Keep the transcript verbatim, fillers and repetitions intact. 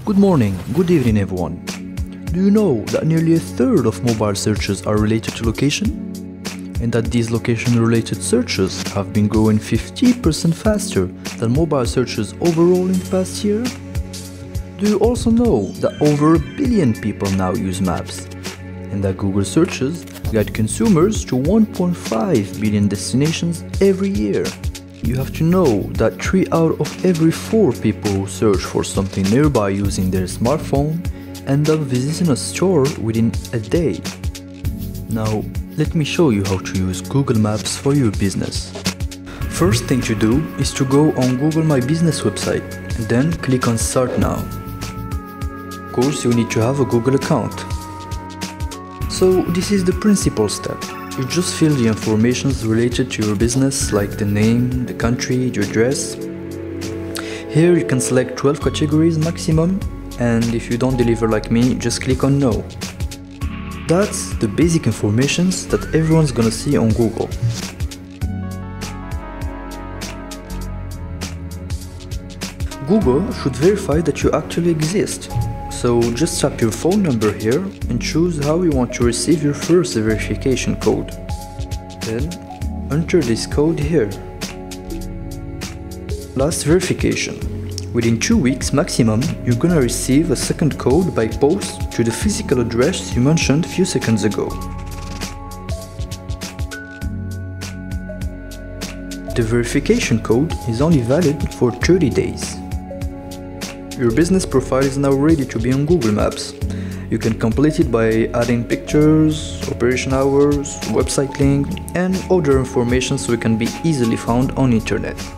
Good morning, good evening everyone. Do you know that nearly a third of mobile searches are related to location? And that these location-related searches have been growing fifty percent faster than mobile searches overall in the past year? Do you also know that over a billion people now use maps? And that Google searches guide consumers to one point five billion destinations every year? You have to know that three out of every four people who search for something nearby using their smartphone end up visiting a store within a day. Now, let me show you how to use Google Maps for your business. First thing to do is to go on Google My Business website and then click on Start Now. Of course, you need to have a Google account. So this is the principal step. You just fill the information related to your business, like the name, the country, the address. Here you can select twelve categories maximum, and if you don't deliver like me, just click on No. That's the basic information that everyone's gonna see on Google. Google should verify that you actually exist. So just tap your phone number here and choose how you want to receive your first verification code. Then enter this code here. Last verification. Within two weeks maximum, you're gonna receive a second code by post to the physical address you mentioned a few seconds ago. The verification code is only valid for thirty days. Your business profile is now ready to be on Google Maps. You can complete it by adding pictures, operation hours, website link, and other information so it can be easily found on internet.